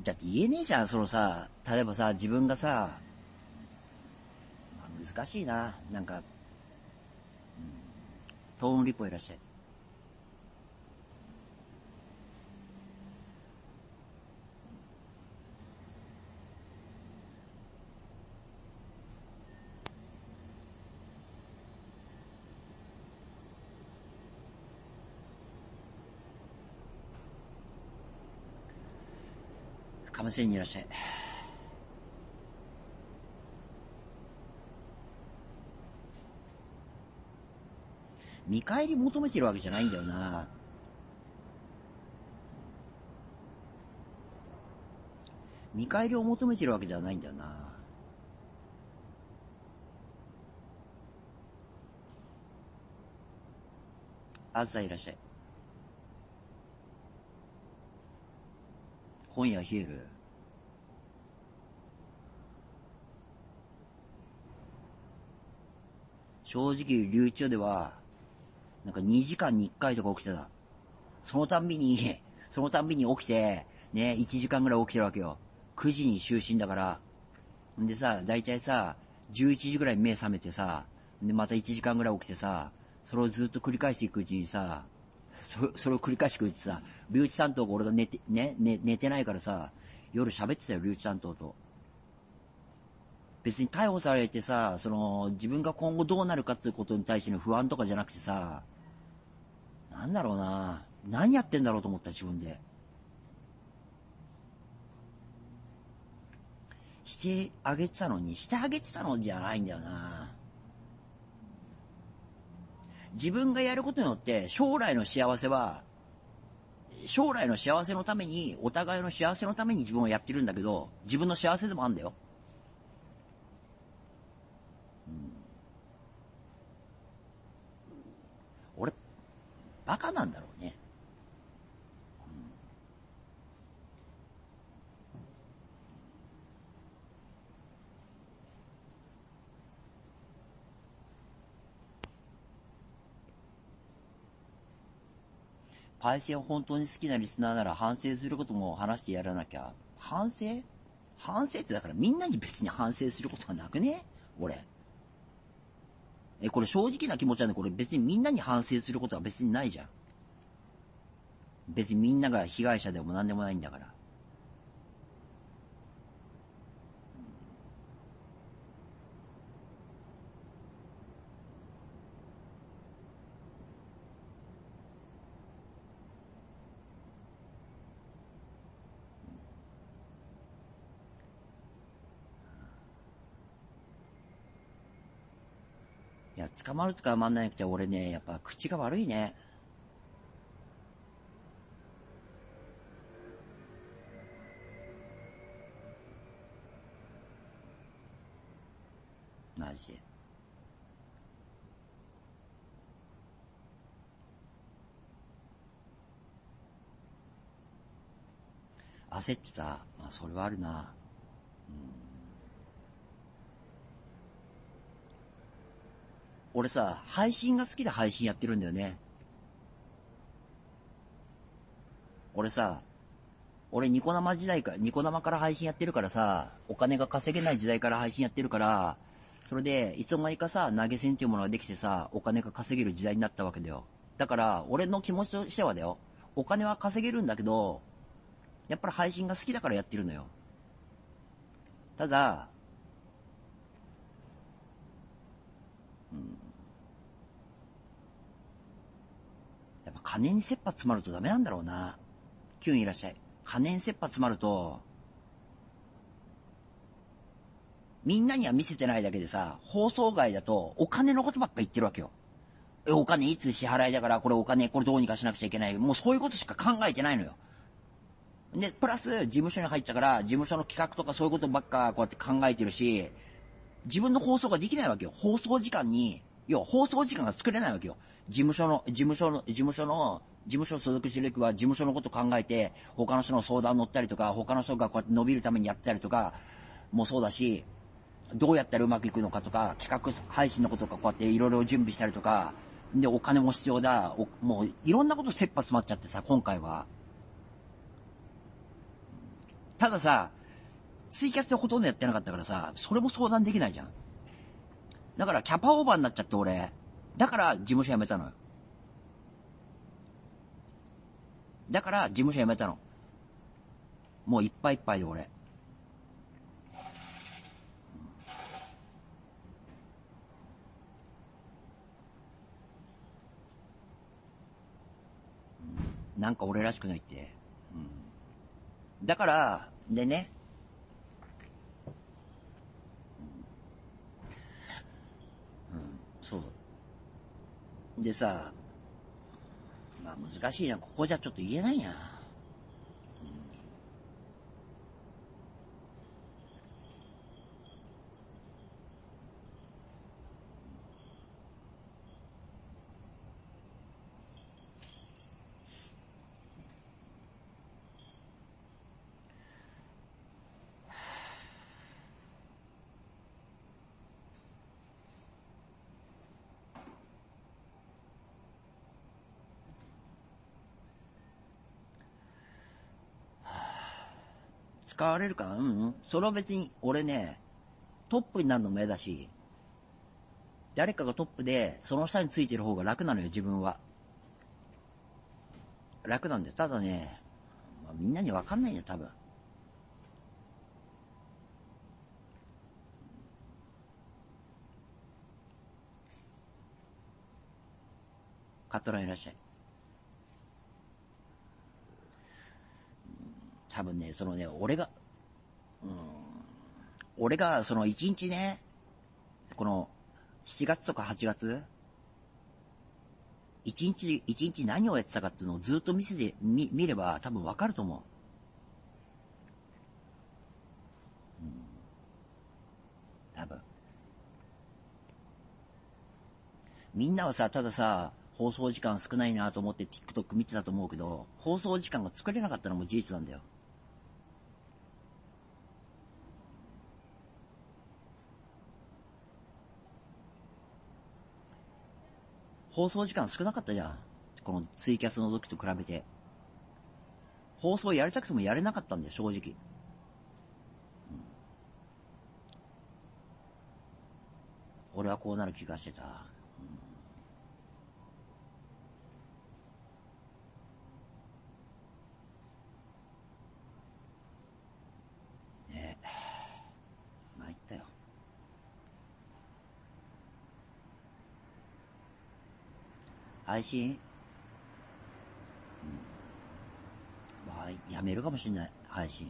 だって言えねえじゃん、そのさ、例えばさ、自分がさ、難しいな、なんか、トーンリポいらっしゃい。かませんにいらっしゃい。見返り求めてるわけじゃないんだよな。見返りを求めてるわけではないんだよな。あずさいらっしゃい。今夜冷える。正直、流暢では、なんか2時間に1回とか起きてた。そのたんびに、そのたんびに起きて、ね、1時間ぐらい起きてるわけよ。9時に就寝だから。んでさ、だいたいさ、11時ぐらい目覚めてさ、で、また1時間ぐらい起きてさ、それをずっと繰り返していくうちにさ、それを繰り返していくうちさ、留置担当が俺が寝てないからさ、夜喋ってたよ、留置担当と。別に逮捕されてさ、自分が今後どうなるかっていうことに対しての不安とかじゃなくてさ、なんだろうな、何やってんだろうと思った、自分で。してあげてたのに、してあげてたのじゃないんだよな。自分がやることによって、将来の幸せのために、お互いの幸せのために自分はやってるんだけど、自分の幸せでもあんだよ。俺、バカなんだろうね。パイセンを本当に好きなリスナーなら反省することも話してやらなきゃ。反省ってだからみんなに別に反省することがなくね俺。これ正直な気持ちなんで、これ別にみんなに反省することは別にないじゃん。別にみんなが被害者でも何でもないんだから。いや、捕まる捕まんないくて俺ね、やっぱ口が悪いね。マジで。焦ってた。まあ、それはあるな。俺さ、配信が好きで配信やってるんだよね。俺さ、俺ニコ生から配信やってるからさ、お金が稼げない時代から配信やってるから、それで、いつの間にかさ、投げ銭っていうものができてさ、お金が稼げる時代になったわけだよ。だから、俺の気持ちとしてはだよ、お金は稼げるんだけど、やっぱり配信が好きだからやってるのよ。ただ、やっぱ金に切羽詰まるとダメなんだろうな。キュンいらっしゃい。金に切羽詰まると、みんなには見せてないだけでさ、放送外だとお金のことばっか言ってるわけよ。お金いつ支払いだから、これお金、これどうにかしなくちゃいけない。もうそういうことしか考えてないのよ。で、プラス事務所に入ったから、事務所の企画とかそういうことばっかこうやって考えてるし、自分の放送ができないわけよ。放送時間に、要は放送時間が作れないわけよ。事務所所属してる時は事務所のこと考えて、他の人の相談乗ったりとか、他の人がこうやって伸びるためにやったりとか、もそうだし、どうやったらうまくいくのかとか、企画配信のこととかこうやっていろいろ準備したりとか、で、お金も必要だ。もういろんなこと切羽詰まっちゃってさ、今回は。 たださ、ツイキャスでほとんどやってなかったからさ、それも相談できないじゃん。だからキャパオーバーになっちゃって俺。だから事務所辞めたのよ。だから事務所辞めたの。もういっぱいいっぱいで俺。なんか俺らしくないって。だから、でね、そう。でさ、まあ難しいな、ここじゃちょっと言えないな。使われるかな。それは別に、俺ね、トップになるのも嫌だし、誰かがトップで、その下についてる方が楽なのよ、自分は。楽なんだよ。ただね、まあ、みんなにわかんないんだよ、多分。カトラいらっしゃい。多分ね、そのね、俺がその一日ね、この7月とか8月、一日何をやってたかっていうのをずっと見れば多分わかると思う。多分。みんなはさ、たださ、放送時間少ないなと思って TikTok 見てたと思うけど、放送時間が作れなかったのも事実なんだよ。放送時間少なかったじゃん。このツイキャスの時と比べて。放送やりたくてもやれなかったんだよ、正直。俺はこうなる気がしてた。ねえ。参ったよ。配信、まあ、やめるかもしんない。配信。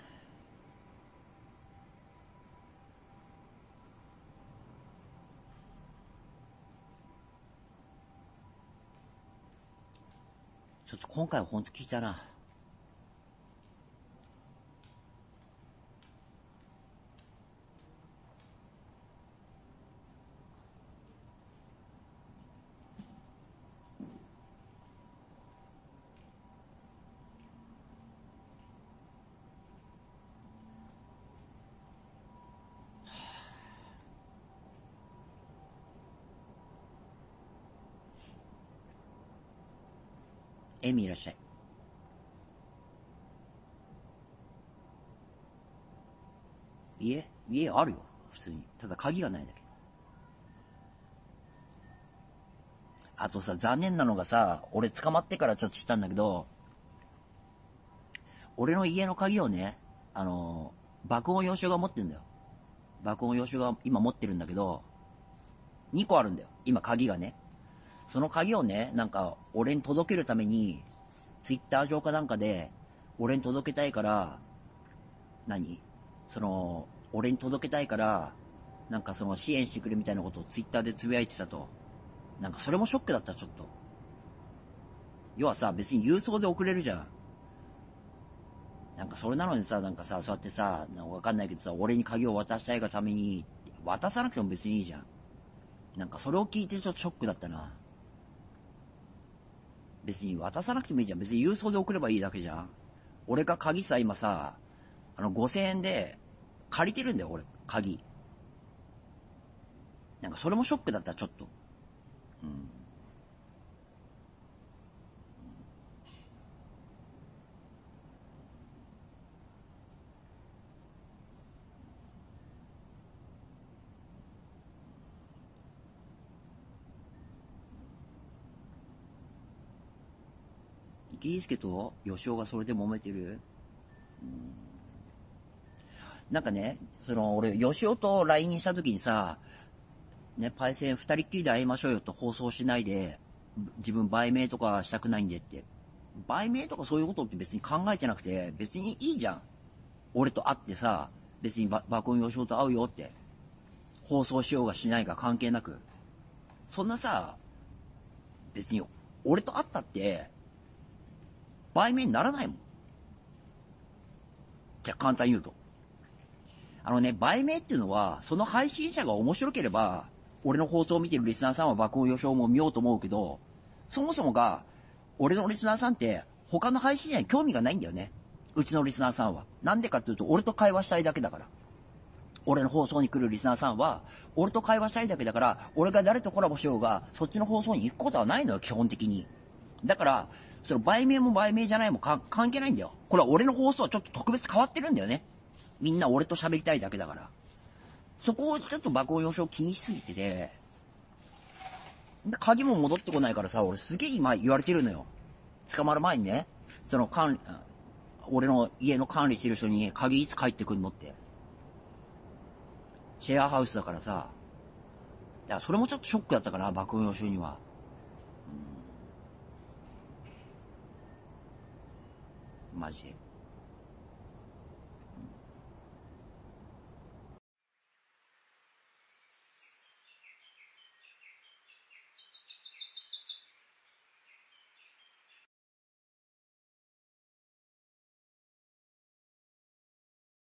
ちょっと今回はほんと聞いたな。エミいらっしゃい。家あるよ。普通に。ただ鍵がないだけ。あとさ、残念なのがさ、俺捕まってからちょっと知ったんだけど、俺の家の鍵をね、爆音洋書が持ってんだよ。爆音洋書が今持ってるんだけど、2個あるんだよ。今鍵がね。その鍵をね、なんか、俺に届けるために、ツイッター上かなんかで、俺に届けたいから、俺に届けたいから、なんかその支援してくれみたいなことをツイッターでつぶやいてたと。なんかそれもショックだった、ちょっと。要はさ、別に郵送で送れるじゃん。なんかそれなのにさ、なんかさ、そうやってさ、なんかわかんないけどさ、俺に鍵を渡したいがために、渡さなくても別にいいじゃん。なんかそれを聞いてちょっとショックだったな。別に渡さなくてもいいじゃん。別に郵送で送ればいいだけじゃん。俺が鍵さ、今さ、5000円で借りてるんだよ、俺、鍵。なんかそれもショックだった、ちょっと。うん。 木隆介と吉尾がそれで揉めてる。なんかね、俺、吉尾と LINE した時にさ、ね、パイセン二人っきりで会いましょうよと放送しないで、自分売名とかしたくないんでって。売名とかそういうことって別に考えてなくて、別にいいじゃん。俺と会ってさ、別に爆音吉尾と会うよって。放送しようがしないが関係なく。そんなさ、別に俺と会ったって、売名にならないもん。じゃあ簡単に言うと。売名っていうのは、その配信者が面白ければ、俺の放送を見てるリスナーさんは爆音予想も見ようと思うけど、そもそもが、俺のリスナーさんって、他の配信者に興味がないんだよね。うちのリスナーさんは。なんでかっていうと、俺と会話したいだけだから。俺の放送に来るリスナーさんは、俺と会話したいだけだから、俺が誰とコラボしようが、そっちの放送に行くことはないのよ、基本的に。だから、売名も売名じゃないも関係ないんだよ。これは俺の放送はちょっと特別変わってるんだよね。みんな俺と喋りたいだけだから。そこをちょっと爆音予想気にしすぎてて、で、鍵も戻ってこないからさ、俺すげえ今言われてるのよ。捕まる前にね、俺の家の管理してる人に鍵いつ帰ってくんのって。シェアハウスだからさ。いや、それもちょっとショックだったかな、爆音予想には。マジで。